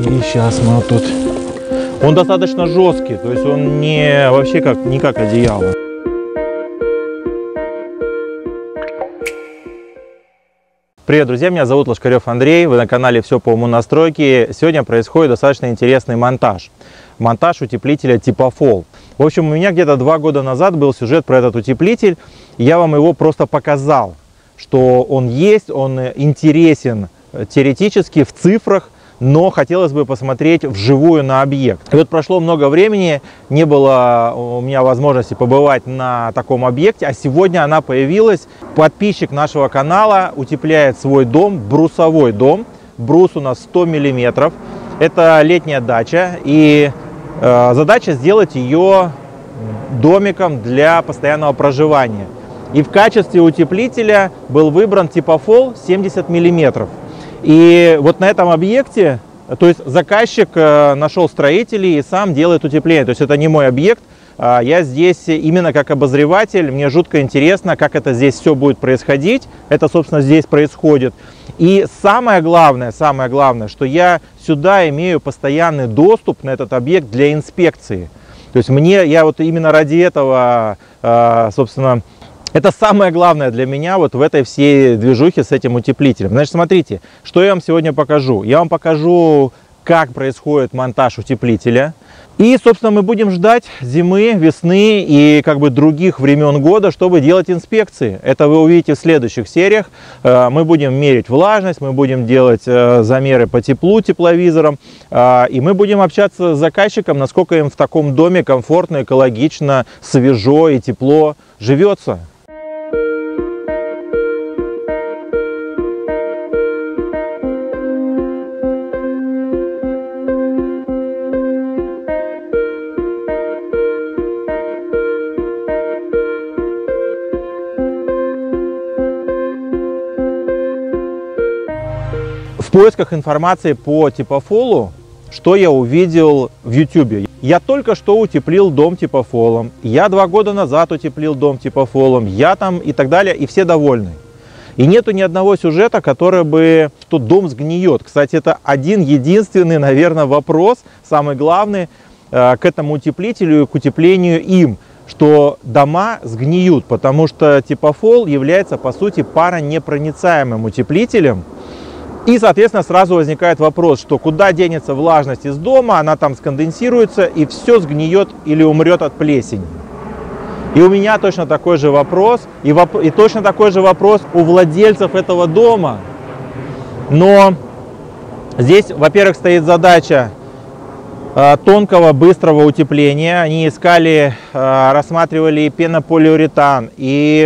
И сейчас мы вот тут. Он достаточно жесткий, то есть он не вообще не как одеяло. Привет, друзья, меня зовут Лошкарев Андрей, вы на канале «Все по уму-настройки». Сегодня происходит достаточно интересный монтаж. Монтаж утеплителя Типофол. В общем, у меня где-то 2 года назад был сюжет про этот утеплитель. Я вам его просто показал, что он есть, он интересен теоретически в цифрах, но хотелось бы посмотреть вживую на объект. И вот прошло много времени, не было у меня возможности побывать на таком объекте, а сегодня она появилась. Подписчик нашего канала утепляет свой дом, брусовой дом. Брус у нас 100 миллиметров. Это летняя дача, и задача сделать ее домиком для постоянного проживания. И в качестве утеплителя был выбран Типофол 70 миллиметров. И вот на этом объекте, то есть заказчик нашел строителей и сам делает утепление. То есть это не мой объект, я здесь именно как обозреватель, мне жутко интересно, как это здесь все будет происходить. Это, собственно, здесь происходит. И самое главное, что я сюда имею постоянный доступ на этот объект для инспекции. То есть я вот именно ради этого, собственно, это самое главное для меня вот в этой всей движухе с этим утеплителем. Значит, смотрите, что я вам сегодня покажу. Я вам покажу, как происходит монтаж утеплителя. И, собственно, мы будем ждать зимы, весны и других времен года, чтобы делать инспекции. Это вы увидите в следующих сериях. Мы будем мерить влажность, мы будем делать замеры по теплу тепловизором. И мы будем общаться с заказчиком, насколько им в таком доме комфортно, экологично, свежо и тепло живется. В поисках информации по Типофолу, что я увидел в YouTube. Я только что утеплил дом Типофолом, я 2 года назад утеплил дом Типофолом, я там и так далее, и все довольны. И нету ни одного сюжета, который бы, что дом сгниет. Кстати, это один единственный, наверное, вопрос, самый главный, к этому утеплителю и к утеплению им, что дома сгниют, потому что Типофол является, по сути, паронепроницаемым утеплителем. И, соответственно, сразу возникает вопрос, что куда денется влажность из дома, она там сконденсируется и все сгниет или умрет от плесени. И у меня точно такой же вопрос, и точно такой же вопрос у владельцев этого дома. Но здесь, во-первых, стоит задача тонкого, быстрого утепления. Они искали, рассматривали и пенополиуретан, и...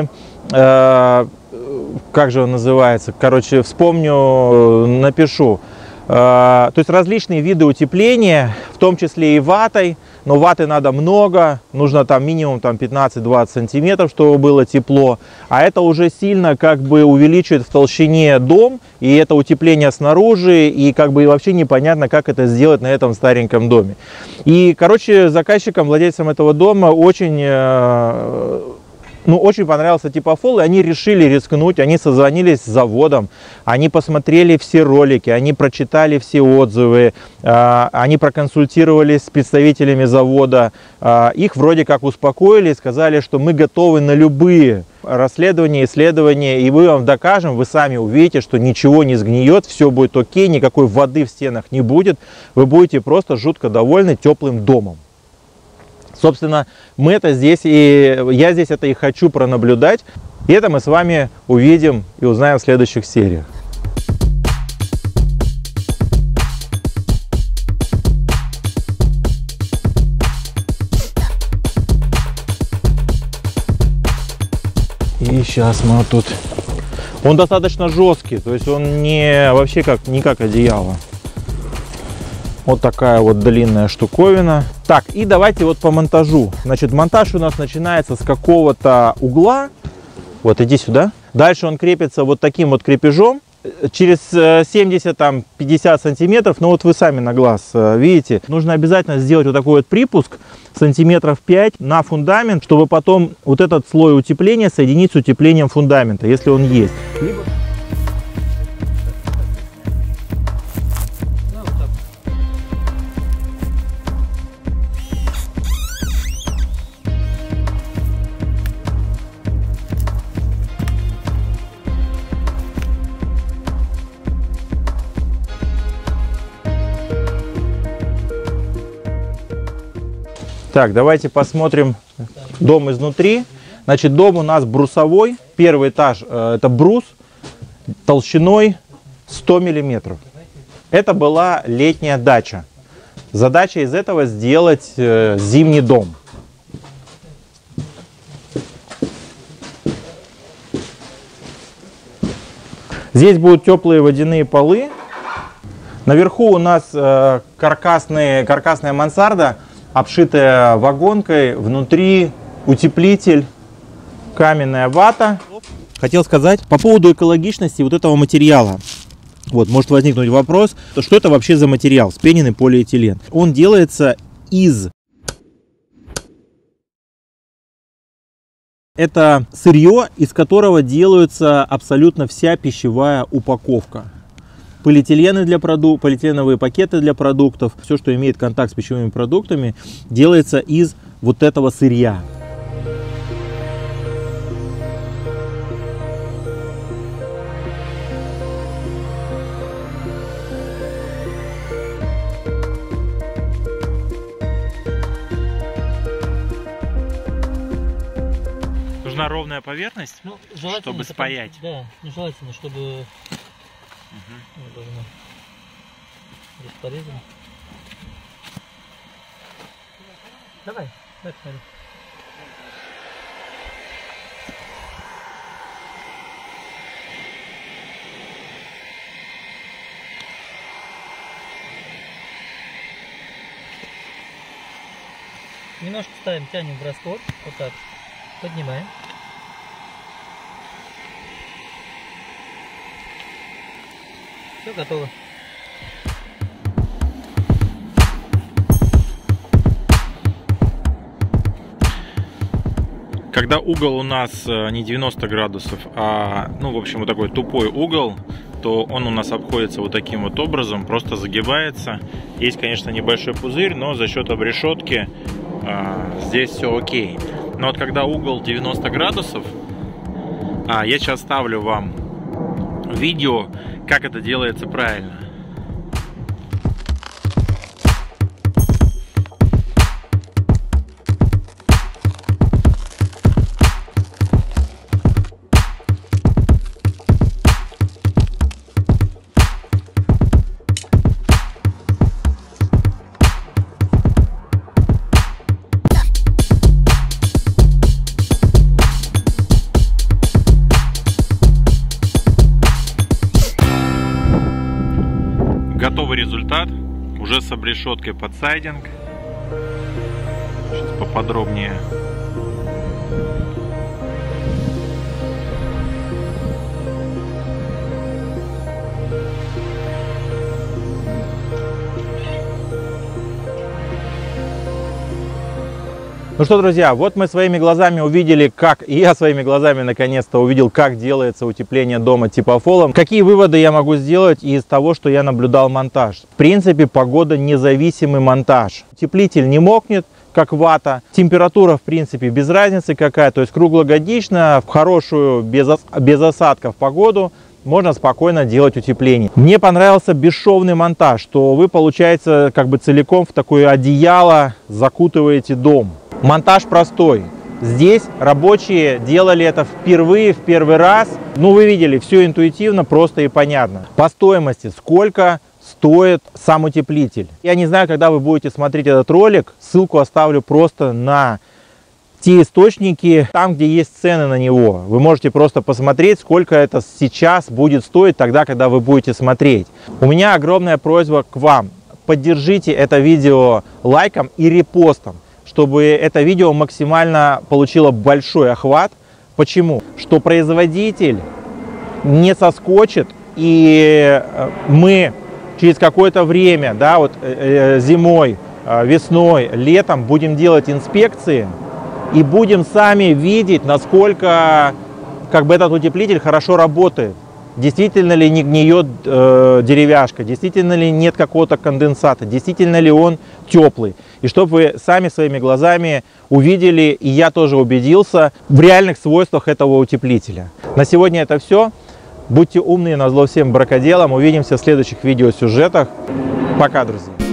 как же он называется, короче, вспомню, напишу. То есть различные виды утепления, в том числе и ватой, но ваты надо много, нужно там минимум 15-20 сантиметров, чтобы было тепло, а это уже сильно увеличивает в толщине дом, и это утепление снаружи, и вообще непонятно, как это сделать на этом стареньком доме. И, короче, заказчикам, владельцам этого дома очень понравился Типофол, и они решили рискнуть, они созвонились с заводом, они посмотрели все ролики, они прочитали все отзывы, они проконсультировались с представителями завода, их вроде как успокоили, сказали, что мы готовы на любые расследования, исследования, и мы вам докажем, вы сами увидите, что ничего не сгниет, все будет окей, никакой воды в стенах не будет, вы будете просто жутко довольны теплым домом. Собственно, мы это здесь, и я здесь это и хочу пронаблюдать. И это мы с вами увидим и узнаем в следующих сериях. И сейчас мы вот тут. Он достаточно жесткий, то есть он вообще не как одеяло. Вот такая вот длинная штуковина. Так, и давайте вот по монтажу. Значит, монтаж у нас начинается с какого-то угла. Вот, иди сюда. Дальше он крепится вот таким вот крепежом. Через 70-50 сантиметров, ну вот вы сами на глаз видите, нужно обязательно сделать вот такой вот припуск сантиметров 5 на фундамент, чтобы потом вот этот слой утепления соединить с утеплением фундамента, если он есть. Так, давайте посмотрим дом изнутри. Значит, дом у нас брусовой. Первый этаж это брус толщиной 100 миллиметров. Это была летняя дача. Задача из этого сделать зимний дом. Здесь будут теплые водяные полы. Наверху у нас каркасная мансарда, обшитая вагонкой. Внутри утеплитель, каменная вата. Хотел сказать по поводу экологичности вот этого материала. Вот, может возникнуть вопрос, что это вообще за материал? Вспененный полиэтилен. Он делается из... Это сырье, из которого делается абсолютно вся пищевая упаковка. Полиэтиленовые пакеты для продуктов, все, что имеет контакт с пищевыми продуктами, делается из вот этого сырья. Нужна ровная поверхность, ну, чтобы спаять. Да, желательно, чтобы порезано. Давай, посмотри. Немножко ставим, тянем в раствор, вот так, поднимаем. Все готово. Когда угол у нас не 90 градусов, а, ну, в общем, вот такой тупой угол, то он у нас обходится вот таким вот образом, просто загибается. Есть, конечно, небольшой пузырь, но за счет обрешетки здесь все окей. Но вот когда угол 90 градусов, я сейчас ставлю вам видео, как это делается правильно. Готовый результат, уже с обрешеткой под сайдинг. Сейчас поподробнее. Ну что, друзья, вот мы своими глазами увидели, и я своими глазами наконец-то увидел, как делается утепление дома типофолом. Какие выводы я могу сделать из того, что я наблюдал монтаж? В принципе, погодонезависимый монтаж. Утеплитель не мокнет, как вата. Температура, в принципе, без разницы какая. То есть круглогодично, в хорошую, без осадков погоду можно спокойно делать утепление. Мне понравился бесшовный монтаж, что вы, получается, как бы целиком в такое одеяло закутываете дом. Монтаж простой. Здесь рабочие делали это впервые, в первый раз. Ну, вы видели, все интуитивно, просто и понятно. По стоимости, сколько стоит сам утеплитель? Я не знаю, когда вы будете смотреть этот ролик, ссылку оставлю просто на те источники, там, где есть цены на него. Вы можете просто посмотреть, сколько это сейчас будет стоить тогда, когда вы будете смотреть. У меня огромная просьба к вам. Поддержите это видео лайком и репостом, чтобы это видео максимально получило большой охват. Почему? Что производитель не соскочит, и мы через какое-то время, да, вот зимой, весной, летом будем делать инспекции и будем сами видеть, насколько как бы этот утеплитель хорошо работает. Действительно ли не гниет деревяшка, действительно ли нет какого-то конденсата, действительно ли он теплый. И чтобы вы сами своими глазами увидели, и я тоже убедился в реальных свойствах этого утеплителя. На сегодня это все. Будьте умные, назло всем бракоделам. Увидимся в следующих видеосюжетах. Пока, друзья.